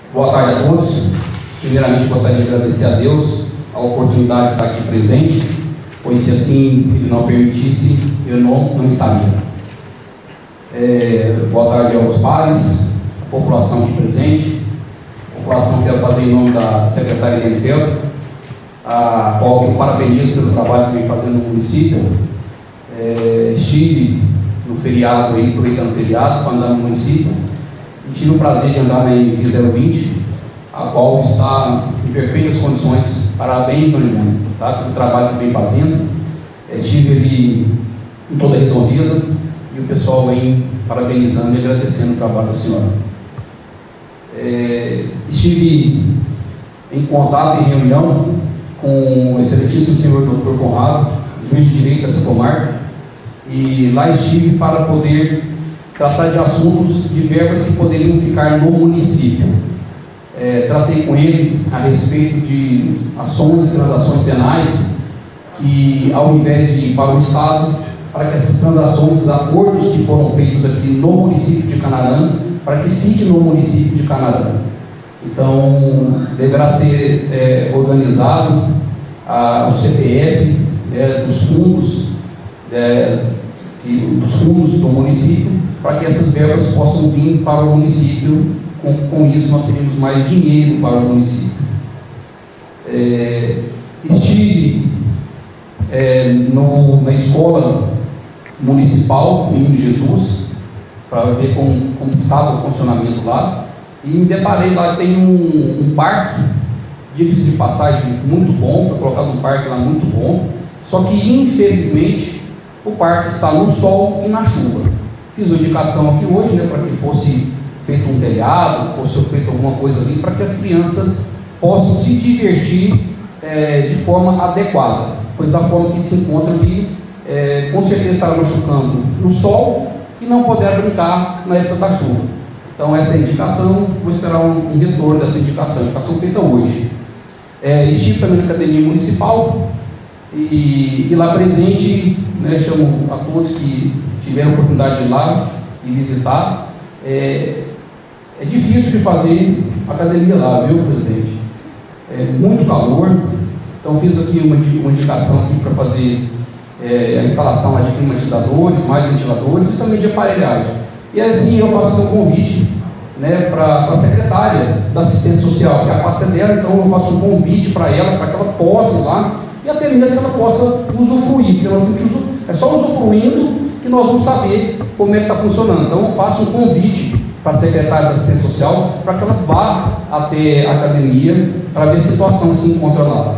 Boa tarde a todos. Primeiramente, gostaria de agradecer a Deus a oportunidade de estar aqui presente, pois se assim Ele não permitisse, eu não estaria. Boa tarde aos pares, a população aqui presente. A população quero fazer em nome da secretária Helene Felder, a qual eu parabenizo pelo trabalho que vem fazendo no município. Estive no feriado, aproveitando o feriado, para andar no município, e tive o prazer de andar na MP 020, a qual está em perfeitas condições. Parabéns, Dona Ivone, tá, pelo trabalho que vem fazendo. Estive ali em toda a redondeza e o pessoal vem parabenizando e agradecendo o trabalho da senhora. Estive em contato e reunião com o excelentíssimo senhor Dr. Conrado, juiz de direito dessa comarca, e lá estive para poder tratar de assuntos de verbas que poderiam ficar no município. Tratei com ele a respeito de ações e transações penais que, ao invés de ir para o Estado, para que essas transações, esses acordos que foram feitos aqui no município de Canarana, para que fique no município de Canarana. Então, deverá ser organizado o CPF dos fundos do município, para que essas verbas possam vir para o município. Com isso, nós teremos mais dinheiro para o município. Estive na escola municipal, Menino Jesus, para ver como estava o funcionamento lá, e me deparei lá, tem um parque, diga-se de passagem, muito bom, foi colocado um parque lá muito bom, só que infelizmente o parque está no sol e na chuva. Fiz uma indicação aqui hoje, para que fosse feito um telhado, fosse feito alguma coisa ali, para que as crianças possam se divertir de forma adequada, pois da forma que se encontra ali, com certeza estará machucando no sol e não poderá brincar na época da chuva. Então essa é a indicação, vou esperar um retorno dessa indicação feita hoje. Estive também na academia municipal e lá presente, chamo a todos que tiveram a oportunidade de ir lá e visitar. É difícil de fazer academia lá, viu, presidente? Muito calor. Então fiz aqui uma indicação aqui para fazer a instalação de climatizadores, mais ventiladores e também de aparelhagem. E assim eu faço um convite para a secretária da assistência social, que é a pasta dela. Então eu faço um convite para ela, para que ela possa ir lá e até mesmo que ela possa usufruir, porque nós temos que é só usufruindo que nós vamos saber como é que está funcionando. Então eu faço um convite para a secretária da assistência social para que ela vá até a academia para ver a situação que se encontra lá.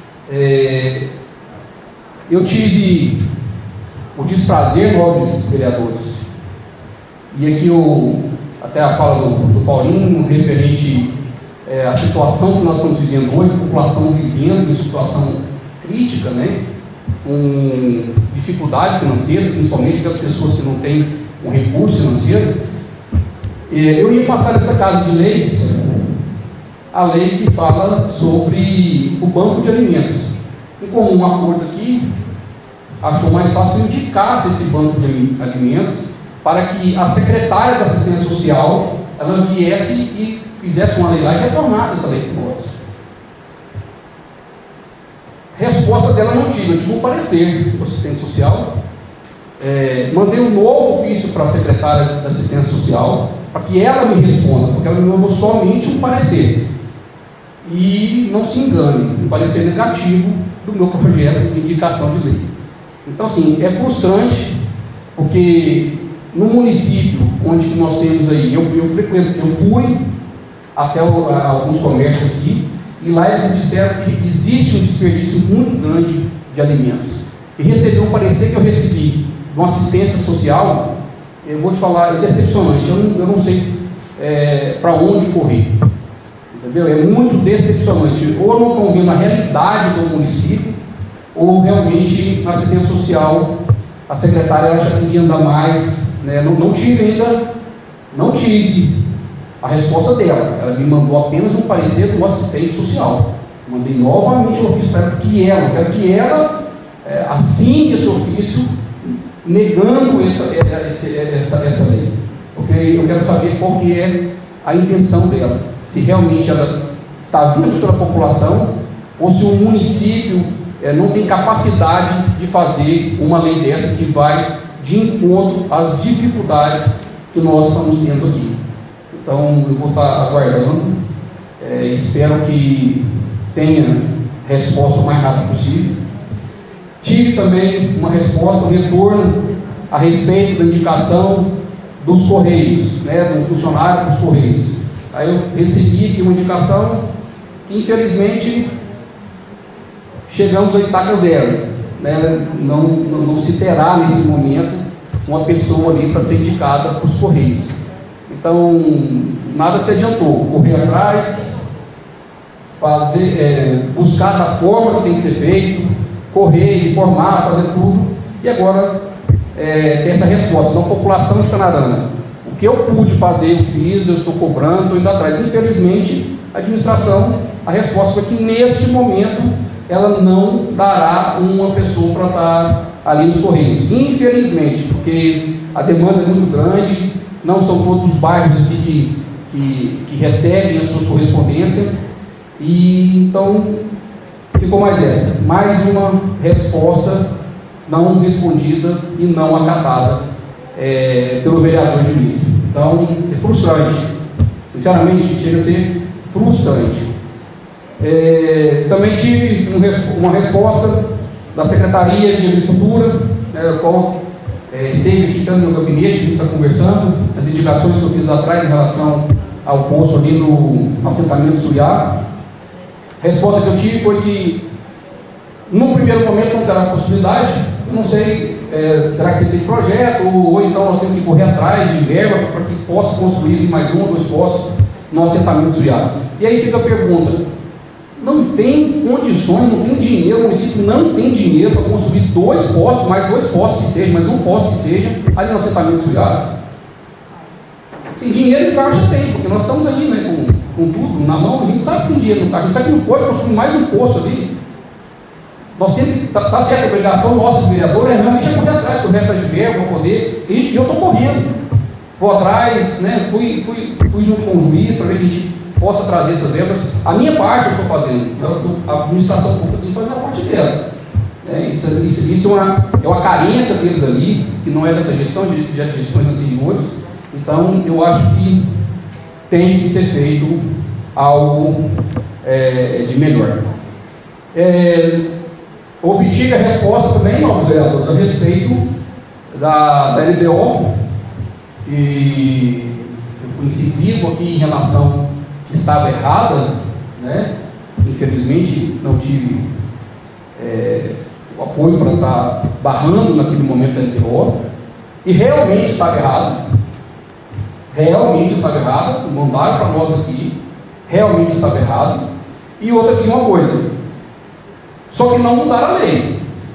Eu tive o desprazer, nobres vereadores, e aqui até a fala do Paulinho, referente à situação que nós estamos vivendo hoje, a população vivendo em situação crítica, com dificuldades financeiras, principalmente aquelas pessoas que não têm um recurso financeiro. Eu ia passar nessa casa de leis a lei que fala sobre o banco de alimentos. E com um acordo aqui, achou mais fácil indicar esse banco de alimentos para que a secretária da assistência social ela viesse e fizesse uma lei lá e retornasse essa lei para nós. Resposta dela não tive, eu tive um parecer do assistente social, mandei um novo ofício para a secretária da assistência social, para que ela me responda, porque ela me mandou somente um parecer. E não se engane, um parecer negativo do meu projeto de indicação de lei. Então, assim, é frustrante, porque no município onde nós temos aí, eu fui até alguns comércios aqui, e lá eles me disseram que existe um desperdício muito grande de alimentos. E recebi um parecer que eu recebi de uma assistência social, eu vou te falar, é decepcionante, eu não sei para onde correr, entendeu? É muito decepcionante, ou não estão vendo a realidade do município, ou realmente a assistência social, a secretária acha que ia andar mais, não tive a resposta dela, ela me mandou apenas um parecer do assistente social. Mandei novamente o ofício para ela, quero que ela assine esse ofício negando essa lei, porque eu quero saber qual que é a intenção dela, se realmente ela está vindo pela população ou se o município não tem capacidade de fazer uma lei dessa que vai de encontro às dificuldades que nós estamos tendo aqui. Então, eu vou estar aguardando, espero que tenha resposta o mais rápido possível. Tive também uma resposta, um retorno a respeito da indicação dos Correios, né, do funcionário dos Correios. Aí eu recebi aqui uma indicação que, infelizmente, chegamos à estaca zero, né? Não se terá nesse momento uma pessoa ali para ser indicada para os Correios. Então, nada se adiantou, correr atrás, buscar da forma que tem que ser feito, correr, informar, fazer tudo, e agora ter essa resposta. Então, população de Canarana, o que eu pude fazer, eu fiz, eu estou cobrando, estou indo atrás. Infelizmente, a administração, a resposta foi que neste momento ela não dará uma pessoa para estar ali nos Correios. Infelizmente, porque a demanda é muito grande, não são todos os bairros aqui que recebem as suas correspondências, e então ficou mais essa, mais uma resposta não respondida e não acatada pelo vereador de Nitro. Então, é frustrante, sinceramente, chega a ser frustrante. Também tive uma resposta da Secretaria de Agricultura, né, qual esteve aqui também no gabinete, a gente está conversando, as indicações que eu fiz lá atrás em relação ao poço ali no assentamento Suriá. A resposta que eu tive foi que, no primeiro momento, não terá possibilidade, eu não sei, terá que ser feito projeto, ou então nós temos que correr atrás de verba para que possa construir mais um ou dois poços no assentamento Suriá. E aí fica a pergunta, não tem condições, não tem dinheiro, o município não tem dinheiro para construir dois postos, mais dois postos que seja, mais um posto que seja, ali no assentamento Suriá. Sem dinheiro em caixa tem, porque nós estamos aí, né, com tudo na mão, a gente sabe que tem dinheiro no caixa, a gente sabe que não pode construir mais um posto ali. Nós sempre, está certa a obrigação nossa, do vereador, realmente correr atrás, correr atrás de verba, para poder, e eu estou correndo, vou atrás, né, fui junto com o juiz para ver que a gente possa trazer essas verbas. A minha parte eu estou fazendo, a administração pública tem que fazer a parte dela. Isso é uma carência deles ali, que não é dessa gestão, de gestões anteriores. Então, eu acho que tem que ser feito algo de melhor. Obtive a resposta também, novos vereadores, a respeito da LDO, que eu fui incisivo aqui em relação que estava errada, né? Infelizmente não tive o apoio para estar barrando naquele momento da LDO, e realmente estava errado, mandaram para nós aqui, realmente estava errado. E uma coisa, só que não mudaram a lei,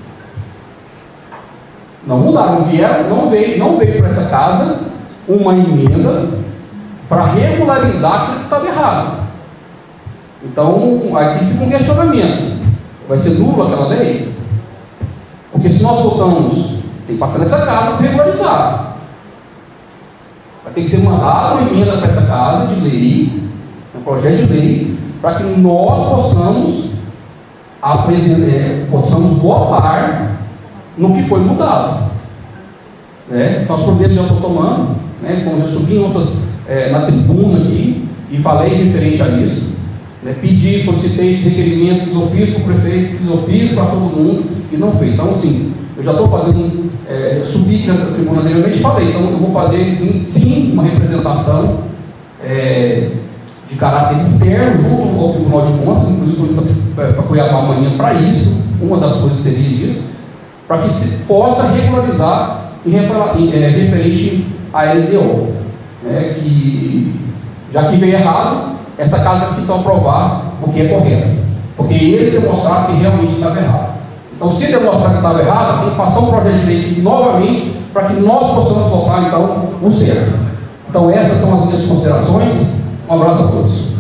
não veio para essa casa uma emenda para regularizar aquilo que estava errado. Então, aqui fica um questionamento, vai ser nulo aquela lei? Porque se nós votamos, tem que passar nessa casa para regularizar, vai ter que ser mandada uma emenda para essa casa de lei, um projeto de lei, para que nós possamos votar no que foi mudado. Então, as providências já estou tomando, né? Como já subi na tribuna aqui e falei referente a isso, né? Pedi, solicitei esses requerimentos, fiz ofício para o prefeito, fiz ofício para todo mundo e não fez. Então, sim, eu já estou fazendo, subi aqui na tribuna anteriormente e falei, então eu vou fazer sim uma representação de caráter externo junto ao Tribunal de Contas, inclusive estou indo para Cuiabá amanhã para isso. Uma das coisas seria isso, para que se possa regularizar referente à LDO, né, que já que veio errado, essa casa tem que então aprovar o que é correto, porque eles demonstraram que realmente estava errado. Então, se demonstrar que estava errado, tem que passar um projeto de lei aqui novamente para que nós possamos votar então o certo. Então, essas são as minhas considerações. Um abraço a todos.